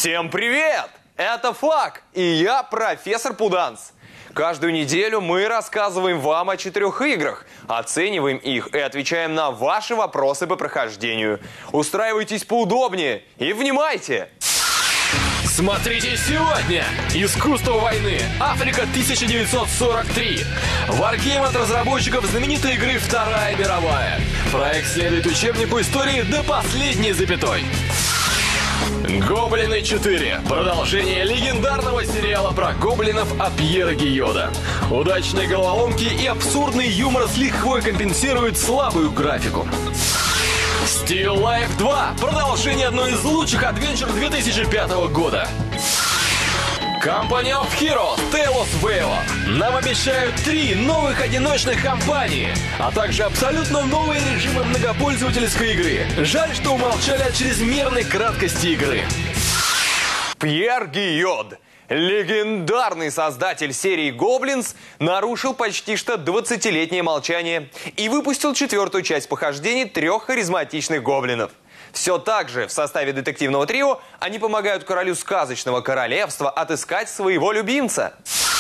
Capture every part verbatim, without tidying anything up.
Всем привет! Это Фак, и я профессор Пуданс. Каждую неделю мы рассказываем вам о четырех играх, оцениваем их и отвечаем на ваши вопросы по прохождению. Устраивайтесь поудобнее и внимайте! Смотрите сегодня! Искусство войны. Африка тысяча девятьсот сорок три. Wargame от разработчиков знаменитой игры Вторая мировая. Проект следует учебнику истории до последней запятой. Гоблины четыре. Продолжение легендарного сериала про гоблинов от Пьера Гийода. Удачные головоломки и абсурдный юмор с лихвой компенсируют слабую графику. Still Life два. Продолжение одной из лучших адвенчур две тысячи пятого года. Company of Heroes Tale of Veil. Нам обещают три новых одиночных кампании, а также абсолютно новые режимы многопользовательской игры. Жаль, что умолчали о чрезмерной краткости игры. Пьер Гийод, легендарный создатель серии Goblins, нарушил почти что двадцатилетнее молчание и выпустил четвертую часть похождений трех харизматичных гоблинов. Все так же в составе детективного трио они помогают королю сказочного королевства отыскать своего любимца.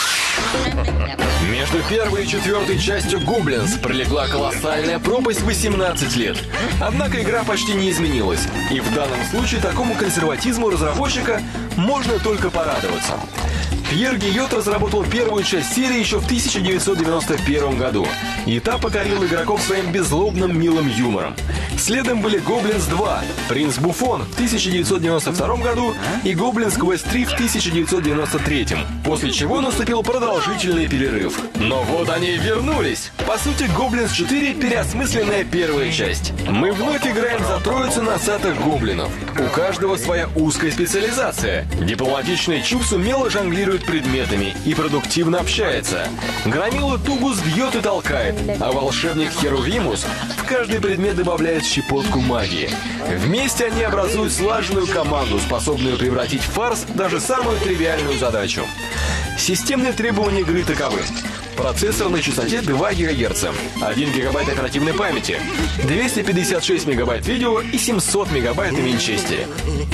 Между первой и четвертой частью Goblins пролегла колоссальная пропасть восемнадцать лет. Однако игра почти не изменилась, и в данном случае такому консерватизму разработчика можно только порадоваться. Пьер Гийод разработал первую часть серии еще в тысяча девятьсот девяносто первом году, и та покорила игроков своим беззлобным милым юмором. Следом были Goblins два, Принц Буфон в тысяча девятьсот девяносто втором году и Goblins Quest три в тысяча девятьсот девяносто третьем, после чего наступил продолжительный перерыв. Но вот они и вернулись. По сути, Goblins четыре – переосмысленная первая часть. Мы вновь играем за троицу носатых гоблинов. У каждого своя узкая специализация. Дипломатичный Чупс умело жонглирует предметами и продуктивно общается. Громила Тугус бьет и толкает, а волшебник Херувимус в каждый предмет добавляет щепотку магии. Вместе они образуют слаженную команду, способную превратить в фарс даже самую тривиальную задачу. Системные требования игры таковы. Процессор на частоте два гигагерца, один гигабайт оперативной памяти, двести пятьдесят шесть мегабайт видео и семьсот мегабайт на винчестере.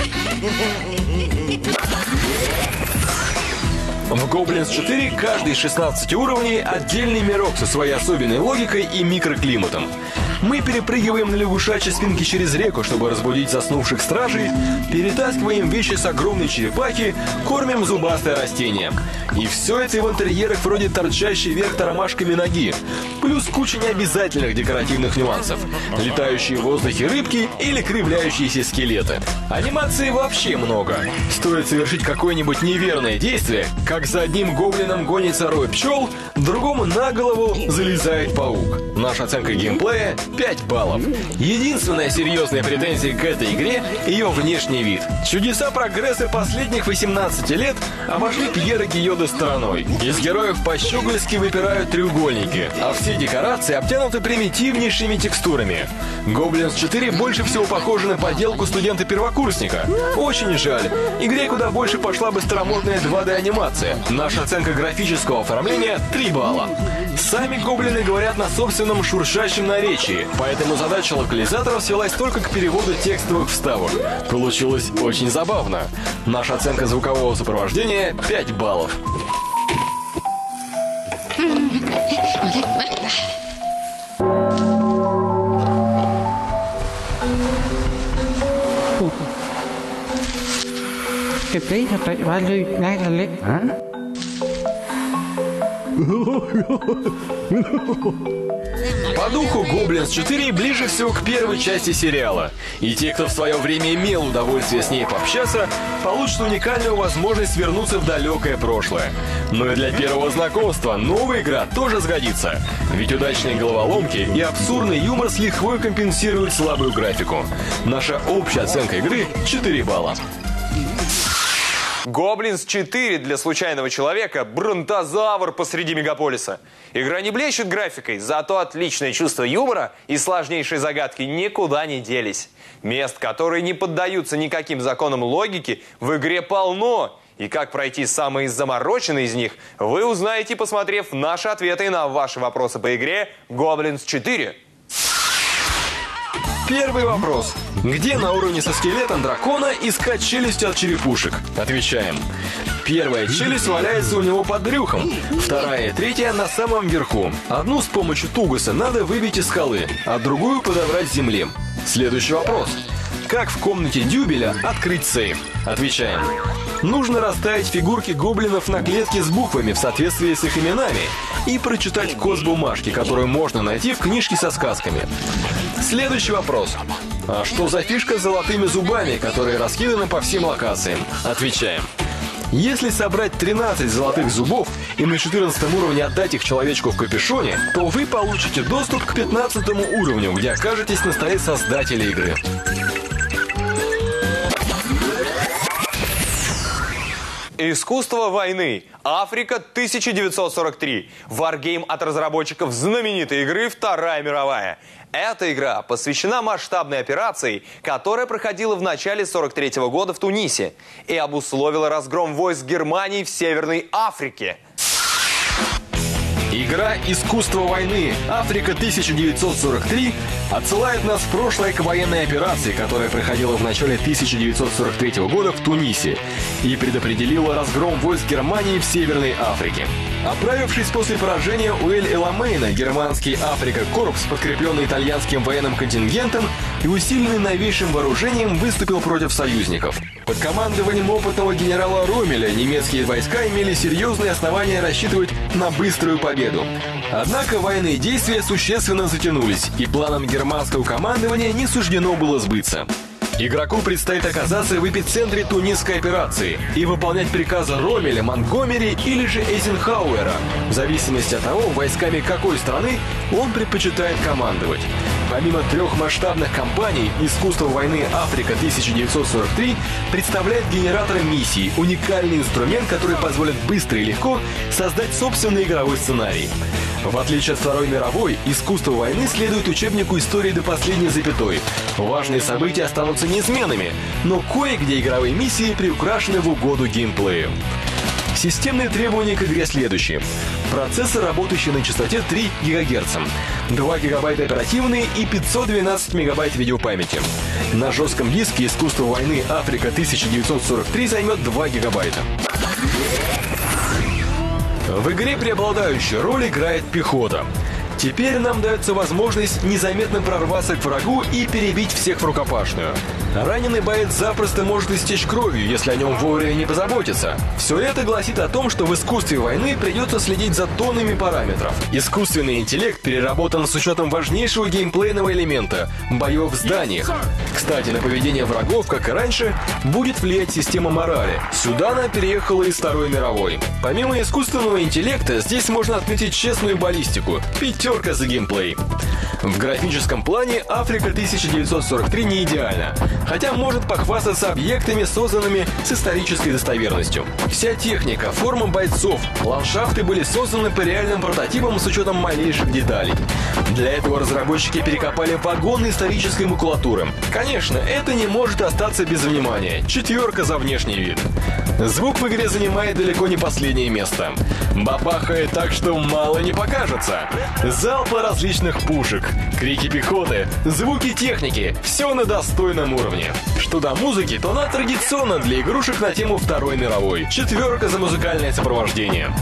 В Goblins четыре каждый из шестнадцати уровней отдельный мирок со своей особенной логикой и микроклиматом. Мы перепрыгиваем на лягушачьей спинке через реку, чтобы разбудить заснувших стражей, перетаскиваем вещи с огромной черепахи, кормим зубастое растение. И все это в интерьерах вроде торчащей вверх тормашками ноги, плюс куча необязательных декоративных нюансов, летающие в воздухе рыбки или кривляющиеся скелеты. Анимации вообще много. Стоит совершить какое-нибудь неверное действие, как за одним гоблином гонится рой пчел, другому на голову залезает паук. Наша оценка геймплея — пять баллов. Единственная серьезная претензия к этой игре — ее внешний вид. Чудеса прогресса последних восемнадцати лет обошли Пьера Гийода стороной. Из героев по-щегольски выпирают треугольники, а все декорации обтянуты примитивнейшими текстурами. Goblins четыре больше всего похожи на поделку студента-первокурсника. Очень жаль. Игре куда больше пошла бы старомодная два дэ анимация. Наша оценка графического оформления — три балла. Сами гоблины говорят на собственном шуршащем наречии, поэтому задача локализаторов свелась только к переводу текстовых вставок. Получилось очень забавно. Наша оценка звукового сопровождения — пять баллов. По духу Goblins четыре ближе всего к первой части сериала. И те, кто в свое время имел удовольствие с ней пообщаться, получат уникальную возможность вернуться в далекое прошлое. Но и для первого знакомства новая игра тоже сгодится. Ведь удачные головоломки и абсурдный юмор с лихвой компенсируют слабую графику. Наша общая оценка игры — четыре балла. Goblins четыре для случайного человека – бронтозавр посреди мегаполиса. Игра не блещет графикой, зато отличное чувство юмора и сложнейшие загадки никуда не делись. Мест, которые не поддаются никаким законам логики, в игре полно. И как пройти самые замороченные из них, вы узнаете, посмотрев наши ответы на ваши вопросы по игре Goblins четыре. Первый вопрос. Где на уровне со скелетом дракона искать челюсти от черепушек? Отвечаем. Первая челюсть валяется у него под брюхом, вторая и третья на самом верху. Одну с помощью тугуса надо выбить из скалы, а другую подобрать с земли. Следующий вопрос. Как в комнате Дюбеля открыть сейф? Отвечаем. Нужно расставить фигурки гоблинов на клетке с буквами в соответствии с их именами и прочитать код с бумажки, которую можно найти в книжке со сказками. Следующий вопрос. А что за фишка с золотыми зубами, которые раскиданы по всем локациям? Отвечаем. Если собрать тринадцать золотых зубов и на четырнадцатом уровне отдать их человечку в капюшоне, то вы получите доступ к пятнадцатому уровню, где окажетесь на столе создателя игры. Искусство войны. Африка тысяча девятьсот сорок три. Wargame от разработчиков знаменитой игры «Вторая мировая». Эта игра посвящена масштабной операции, которая проходила в начале сорок третьего года в Тунисе и обусловила разгром войск Германии в Северной Африке. Игра «Искусство войны. Африка тысяча девятьсот сорок три» отсылает нас в прошлое к военной операции, которая проходила в начале тысяча девятьсот сорок третьего года в Тунисе и предопределила разгром войск Германии в Северной Африке. Оправившись после поражения у Эль-Эламейна, германский Африка-корпус, подкрепленный итальянским военным контингентом и усиленный новейшим вооружением, выступил против союзников. Под командованием опытного генерала Роммеля немецкие войска имели серьезные основания рассчитывать на быструю победу. Однако военные действия существенно затянулись, и планам германского командования не суждено было сбыться. Игроку предстоит оказаться в эпицентре тунисской операции и выполнять приказы Роммеля, Монтгомери или же Эйзенхауэра, в зависимости от того, войсками какой страны он предпочитает командовать. Помимо трех масштабных кампаний, «Искусство войны. Африка тысяча девятьсот сорок три» представляет генератором миссий, уникальный инструмент, который позволит быстро и легко создать собственный игровой сценарий. В отличие от Второй мировой, «Искусство войны» следует учебнику истории до последней запятой. Важные события останутся неизменными, но кое-где игровые миссии приукрашены в угоду геймплею. Системные требования к игре следующие. Процессор, работающий на частоте три гигагерца, два гигабайта оперативной и пятьсот двенадцать мегабайт видеопамяти. На жестком диске «Искусство войны. Африка тысяча девятьсот сорок три» займет два гигабайта. В игре преобладающую роль играет пехота. Теперь нам дается возможность незаметно прорваться к врагу и перебить всех в рукопашную. Раненый боец запросто может истечь кровью, если о нем вовремя не позаботиться. Все это гласит о том, что в искусстве войны придется следить за тоннами параметров. Искусственный интеллект переработан с учетом важнейшего геймплейного элемента – боев в зданиях. Кстати, на поведение врагов, как и раньше, будет влиять система морали. Сюда она переехала из Второй мировой. Помимо искусственного интеллекта, здесь можно отметить честную баллистику – пятерка за геймплей. В графическом плане Африка тысяча девятьсот сорок три не идеальна, хотя может похвастаться объектами, созданными с исторической достоверностью. Вся техника, форма бойцов, ландшафты были созданы по реальным прототипам с учетом малейших деталей. Для этого разработчики перекопали вагоны исторической макулатуры. Конечно, это не может остаться без внимания. Четверка за внешний вид. Звук в игре занимает далеко не последнее место. Бабахает так, что мало не покажется. Залпы различных пушек, крики пехоты, звуки техники – все на достойном уровне. Что до музыки, то она традиционна для игрушек на тему Второй мировой. Четверка за музыкальное сопровождение.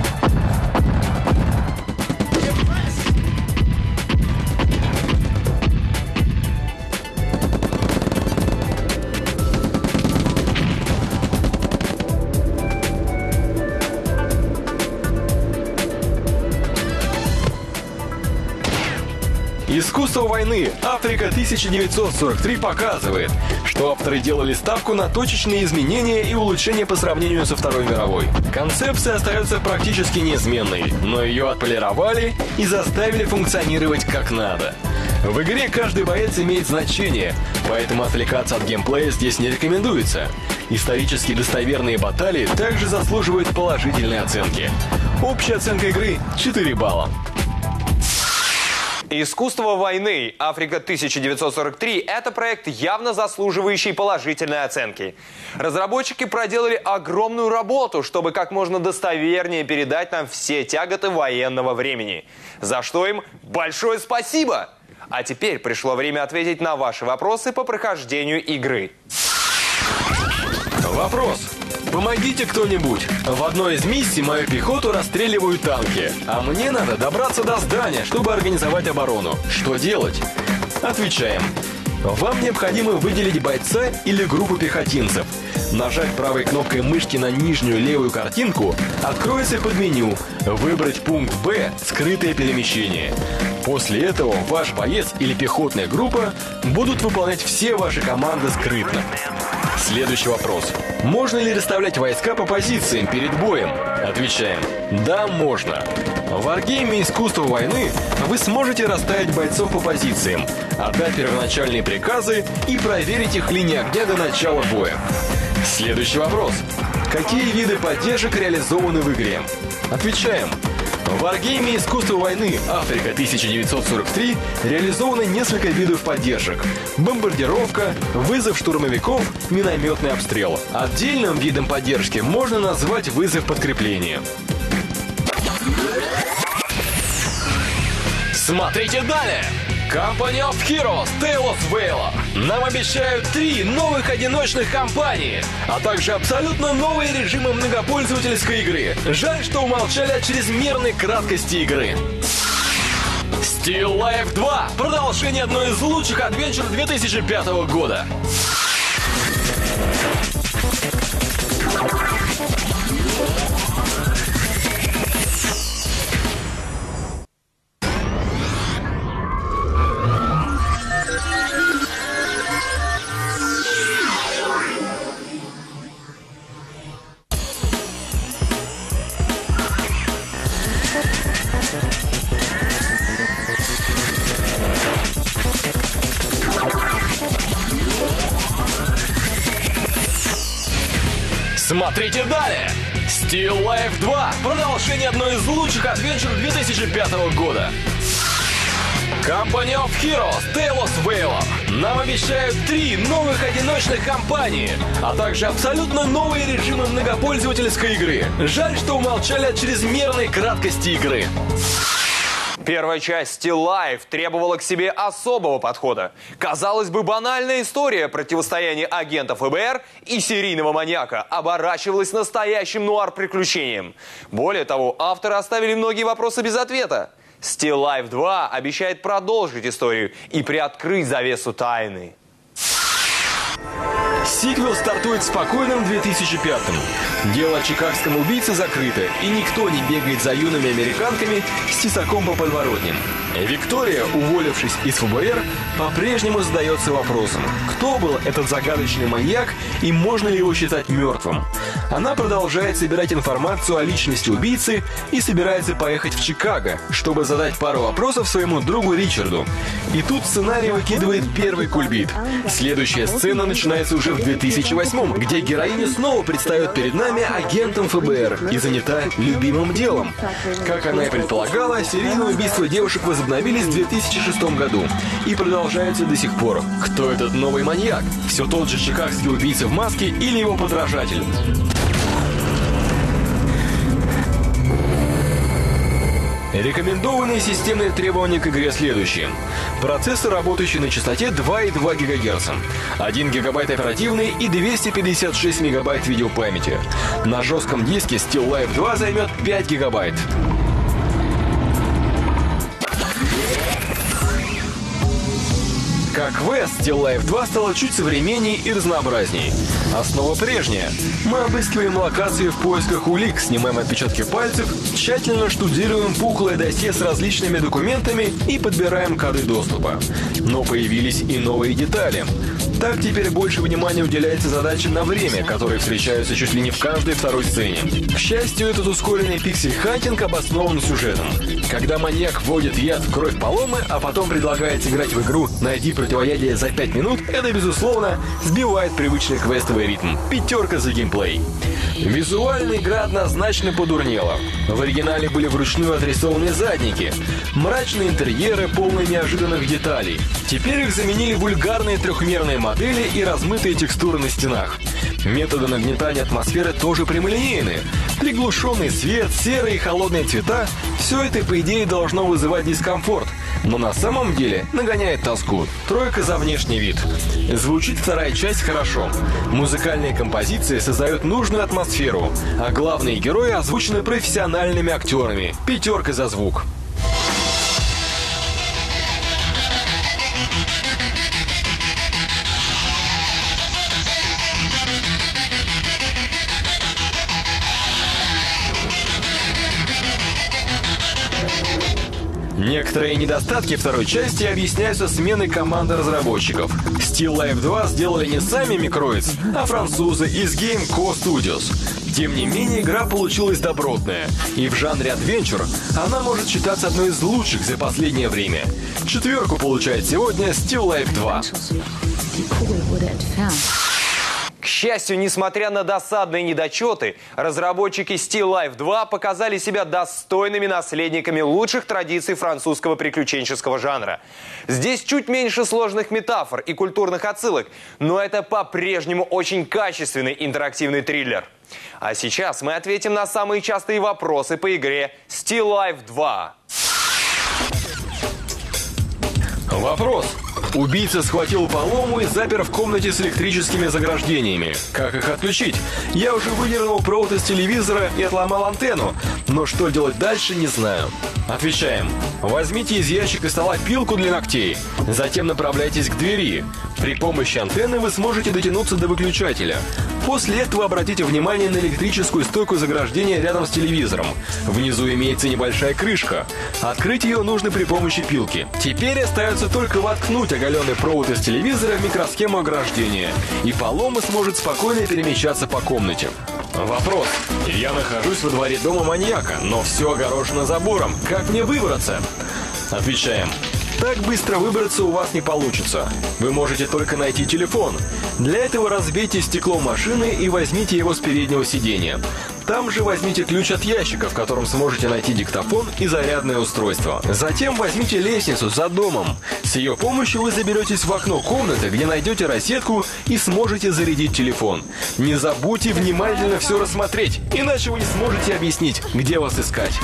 «Искусство войны. Африка тысяча девятьсот сорок три» показывает, что авторы делали ставку на точечные изменения и улучшения по сравнению со Второй мировой. Концепция остается практически неизменной, но ее отполировали и заставили функционировать как надо. В игре каждый боец имеет значение, поэтому отвлекаться от геймплея здесь не рекомендуется. Исторически достоверные баталии также заслуживают положительной оценки. Общая оценка игры – четыре балла. Искусство войны «Африка тысяча девятьсот сорок три» – это проект, явно заслуживающий положительной оценки. Разработчики проделали огромную работу, чтобы как можно достовернее передать нам все тяготы военного времени. За что им большое спасибо! А теперь пришло время ответить на ваши вопросы по прохождению игры. Вопрос. Помогите кто-нибудь. В одной из миссий мою пехоту расстреливают танки, а мне надо добраться до здания, чтобы организовать оборону. Что делать? Отвечаем. Вам необходимо выделить бойца или группу пехотинцев. Нажать правой кнопкой мышки на нижнюю левую картинку, откроется подменю. Выбрать пункт Б «Скрытое перемещение». После этого ваш боец или пехотная группа будут выполнять все ваши команды скрытно. Следующий вопрос. Можно ли расставлять войска по позициям перед боем? Отвечаем. Да, можно. В варгейме «Искусство войны» вы сможете расставить бойцов по позициям, отдать первоначальные приказы и проверить их линии огня до начала боя. Следующий вопрос. Какие виды поддержек реализованы в игре? Отвечаем. В варгейме «Искусство войны» «Африка тысяча девятьсот сорок три» реализовано несколько видов поддержек. Бомбардировка, вызов штурмовиков, минометный обстрел. Отдельным видом поддержки можно назвать вызов подкрепления. Смотрите далее! Company of Heroes Tales of Valor нам обещают три новых одиночных кампании, а также абсолютно новые режимы многопользовательской игры. Жаль, что умолчали о чрезмерной краткости игры. Still Life два – продолжение одной из лучших адвенчур две тысячи пятого года. Смотрите далее! Still Life два – продолжение одной из лучших адвенчур две тысячи пятого года. Company of Heroes Tales of Valor нам обещают три новых одиночных кампании, а также абсолютно новые режимы многопользовательской игры. Жаль, что умолчали о чрезмерной краткости игры. Первая часть Still Life требовала к себе особого подхода. Казалось бы, банальная история противостояния агентов эф бэ эр и серийного маньяка оборачивалась настоящим нуар-приключением. Более того, авторы оставили многие вопросы без ответа. Still Life два обещает продолжить историю и приоткрыть завесу тайны. Сиквел стартует в спокойном две тысячи пятом. Дело о чикагском убийце закрыто, и никто не бегает за юными американками с тесаком по подворотням. Виктория, уволившись из эф бэ эр, по-прежнему задается вопросом, кто был этот загадочный маньяк и можно ли его считать мертвым. Она продолжает собирать информацию о личности убийцы и собирается поехать в Чикаго, чтобы задать пару вопросов своему другу Ричарду. И тут сценарий выкидывает первый кульбит. Следующая сцена начинается уже в две тысячи восьмом, где героиня снова предстает перед нами агентом эф бэ эр и занята любимым делом. Как она и предполагала, серийные убийства девушек возобновились в две тысячи шестом году и продолжаются до сих пор. Кто этот новый маньяк? Все тот же чикагский убийца в маске или его подражатель? Рекомендованные системные требования к игре следующие. Процессор, работающий на частоте два и два гигагерца, один гигабайт оперативной и двести пятьдесят шесть мегабайт видеопамяти. На жестком диске Still Life два займет пять гигабайт. Как квест, Still Life два стала чуть современнее и разнообразнее. Основа прежняя. Мы обыскиваем локации в поисках улик, снимаем отпечатки пальцев, тщательно штудируем пухлое досье с различными документами и подбираем коды доступа. Но появились и новые детали. Так теперь больше внимания уделяется задачам на время, которые встречаются чуть ли не в каждой второй сцене. К счастью, этот ускоренный пиксель-хантинг обоснован сюжетом. Когда маньяк вводит яд в кровь Паломы, а потом предлагает сыграть в игру «Найди противоядие за пять минут», это, безусловно, сбивает привычный квестовый ритм. Пятерка за геймплей. Визуально игра однозначно подурнела. В оригинале были вручную отрисованы задники, мрачные интерьеры, полные неожиданных деталей. Теперь их заменили вульгарные трехмерные модели и размытые текстуры на стенах. Методы нагнетания атмосферы тоже прямолинейны. Приглушенный свет, серые и холодные цвета – все это, по идее, должно вызывать дискомфорт. Но на самом деле нагоняет тоску. Тройка за внешний вид. Звучит вторая часть хорошо. Музыкальные композиции создают нужную атмосферу, а главные герои озвучены профессиональными актерами. Пятерка за звук. Некоторые недостатки второй части объясняются сменой команды разработчиков. Still Life два сделали не сами Microids, а французы из Game Co Studios. Тем не менее, игра получилась добротная, и в жанре адвенчур она может считаться одной из лучших за последнее время. Четверку получает сегодня Still Life два. К счастью, несмотря на досадные недочеты, разработчики Still Life два показали себя достойными наследниками лучших традиций французского приключенческого жанра. Здесь чуть меньше сложных метафор и культурных отсылок, но это по-прежнему очень качественный интерактивный триллер. А сейчас мы ответим на самые частые вопросы по игре Still Life два. Вопрос. Убийца схватил полому и запер в комнате с электрическими заграждениями. Как их отключить? Я уже выдернул провод из телевизора и отломал антенну, но что делать дальше, не знаю. Отвечаем. Возьмите из ящика стола пилку для ногтей. Затем направляйтесь к двери. При помощи антенны вы сможете дотянуться до выключателя. После этого обратите внимание на электрическую стойку заграждения рядом с телевизором. Внизу имеется небольшая крышка. Открыть ее нужно при помощи пилки. Теперь остается только воткнуть оголенный провод из телевизора в микросхему ограждения, и полома сможет спокойно перемещаться по комнате. Вопрос. Я нахожусь во дворе дома маньяка, но все огорожено забором. Как мне выбраться? Отвечаем. Так быстро выбраться у вас не получится. Вы можете только найти телефон. Для этого разбейте стекло машины и возьмите его с переднего сиденья. Там же возьмите ключ от ящика, в котором сможете найти диктофон и зарядное устройство. Затем возьмите лестницу за домом. С ее помощью вы заберетесь в окно комнаты, где найдете розетку и сможете зарядить телефон. Не забудьте внимательно все рассмотреть, иначе вы не сможете объяснить, где вас искать.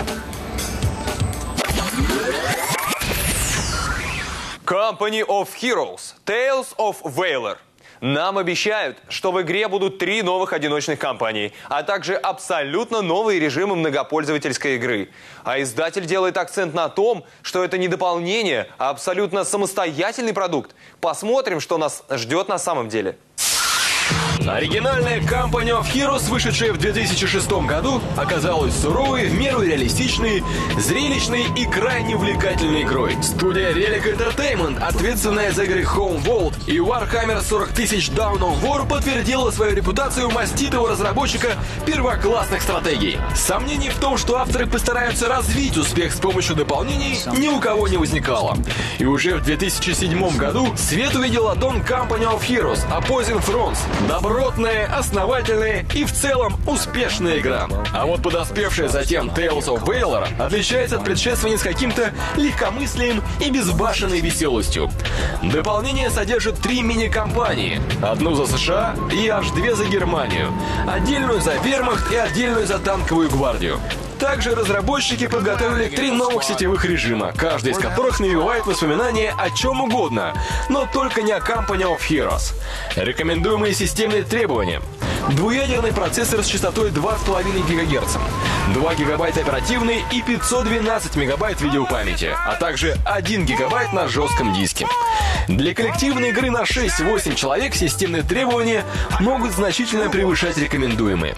Company of Heroes – Tales of Valor. Нам обещают, что в игре будут три новых одиночных кампании, а также абсолютно новые режимы многопользовательской игры. А издатель делает акцент на том, что это не дополнение, а абсолютно самостоятельный продукт. Посмотрим, что нас ждет на самом деле. Оригинальная Company of Heroes, вышедшая в две тысячи шестом году, оказалась суровой, в меру реалистичной, зрелищной и крайне увлекательной игрой. Студия Relic Entertainment, ответственная за игры Homeworld и Warhammer сорок тысяч Dawn of War, подтвердила свою репутацию маститого разработчика первоклассных стратегий. Сомнений в том, что авторы постараются развить успех с помощью дополнений, ни у кого не возникало. И уже в две тысячи седьмом году свет увидела Dawn Company of Heroes Opposing Fronts. Добротная, основательная и в целом успешная игра. А вот подоспевшая затем Tales of Valor отличается от предшественниц каким-то легкомыслием и безбашенной веселостью. Дополнение содержит три мини-кампании. Одну за США и аж две за Германию. Отдельную за Вермахт и отдельную за танковую гвардию. Также разработчики подготовили три новых сетевых режима, каждый из которых навевает воспоминания о чем угодно, но только не о Company of Heroes. Рекомендуемые системные требования. Двуядерный процессор с частотой два и пять гигагерца, два гигабайта оперативной и пятьсот двенадцать мегабайт видеопамяти, а также один гигабайт на жестком диске. Для коллективной игры на шесть-восемь человек системные требования могут значительно превышать рекомендуемые.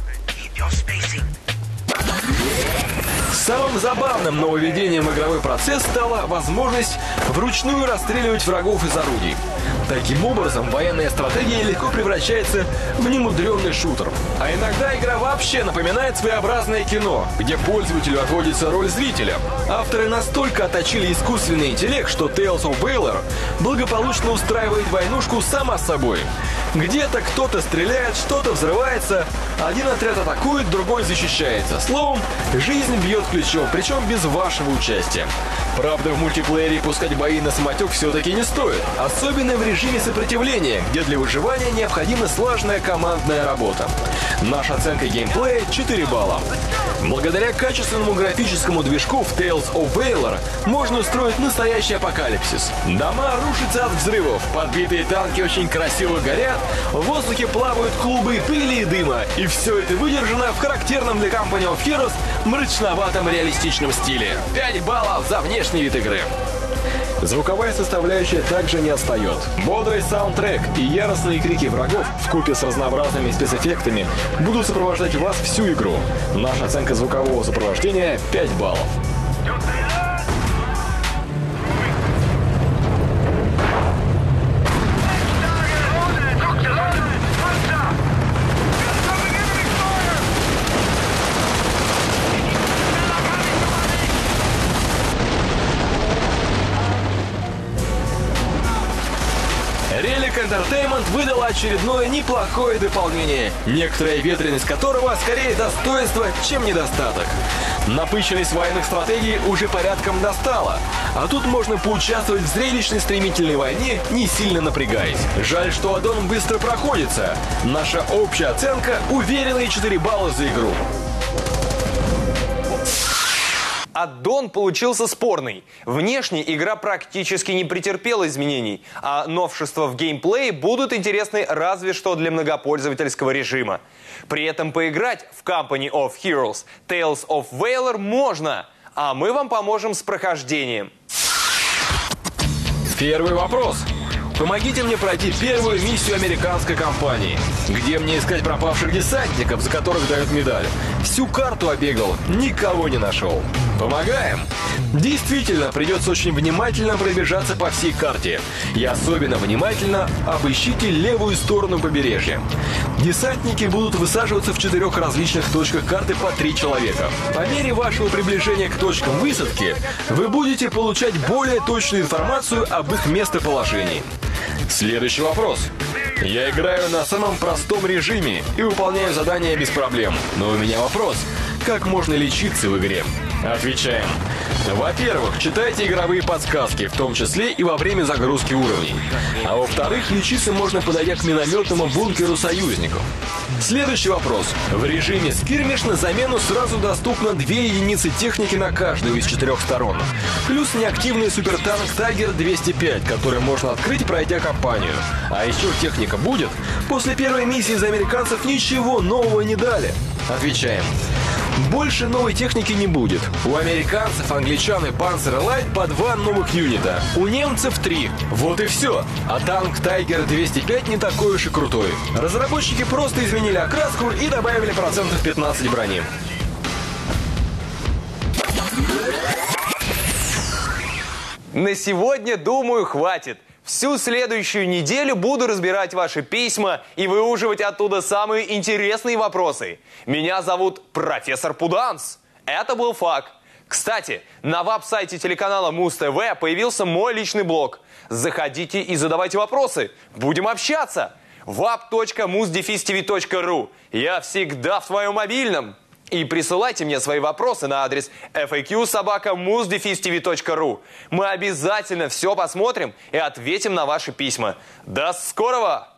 Самым забавным нововведением в игровой процесс стала возможность вручную расстреливать врагов из орудий. Таким образом, военная стратегия легко превращается в немудренный шутер. А иногда игра вообще напоминает своеобразное кино, где пользователю отводится роль зрителя. Авторы настолько отточили искусственный интеллект, что Tales of Valor благополучно устраивает войнушку сама собой. Где-то кто-то стреляет, что-то взрывается, один отряд атакует, другой защищается. Словом, жизнь бьет ключом, причем без вашего участия. Правда, в мультиплеере пускать бои на самотек все-таки не стоит, особенно в режиме сопротивления, где для выживания необходима слаженная командная работа. Наша оценка геймплея четыре балла. Благодаря качественному графическому движку в Tales of Valor можно устроить настоящий апокалипсис. Дома рушатся от взрывов, подбитые танки очень красиво горят, в воздухе плавают клубы пыли и дыма, и все это выдержано в характерном для Company of Heroes мрачноватом реалистичном стиле. пять баллов за внешний вид игры. Звуковая составляющая также не отстает. Бодрый саундтрек и яростные крики врагов вкупе с разнообразными спецэффектами будут сопровождать вас всю игру. Наша оценка звукового сопровождения — пять баллов. Relic Entertainment выдала очередное неплохое дополнение, некоторая ветренность которого скорее достоинство, чем недостаток. Напыщенность военных стратегий уже порядком достала, а тут можно поучаствовать в зрелищной стремительной войне, не сильно напрягаясь. Жаль, что аддон быстро проходится. Наша общая оценка — уверенные четыре балла за игру. Аддон получился спорный. Внешне игра практически не претерпела изменений, а новшества в геймплее будут интересны разве что для многопользовательского режима. При этом поиграть в Company of Heroes Tales of Valor можно, а мы вам поможем с прохождением. Первый вопрос. Помогите мне пройти первую миссию американской компании. Где мне искать пропавших десантников, за которых дают медаль? Всю карту обегал, никого не нашел. Помогаем? Действительно, придется очень внимательно пробежаться по всей карте. И особенно внимательно обыщите левую сторону побережья. Десантники будут высаживаться в четырех различных точках карты по три человека. По мере вашего приближения к точкам высадки, вы будете получать более точную информацию об их местоположении. Следующий вопрос. Я играю на самом простом режиме и выполняю задания без проблем. Но у меня вопрос. Как можно лечиться в игре? Отвечаем. Во-первых, читайте игровые подсказки, в том числе и во время загрузки уровней. А во-вторых, лечиться можно, подойдя к минометному бункеру союзников. Следующий вопрос. В режиме скирмиш на замену сразу доступно две единицы техники на каждую из четырех сторон. Плюс неактивный супертанк Тайгер двести пять, который можно открыть, пройдя кампанию. А еще техника будет? После первой миссии за американцев ничего нового не дали. Отвечаем. Больше новой техники не будет. У американцев, англичан и Panzer Light по два новых юнита. У немцев три. Вот и все. А танк Tiger двести пять не такой уж и крутой. Разработчики просто изменили окраску и добавили процентов пятнадцать брони. На сегодня, думаю, хватит. Всю следующую неделю буду разбирать ваши письма и выуживать оттуда самые интересные вопросы. Меня зовут профессор Пуданс. Это был Фак. Кстати, на веб-сайте телеканала Муз ТВ появился мой личный блог. Заходите и задавайте вопросы. Будем общаться. вап точка муз дефис ти ви точка ру. Я всегда в твоем мобильном. И присылайте мне свои вопросы на адрес эф эй кью собака муз дефис ти ви точка ру. Мы обязательно все посмотрим и ответим на ваши письма. До скорого!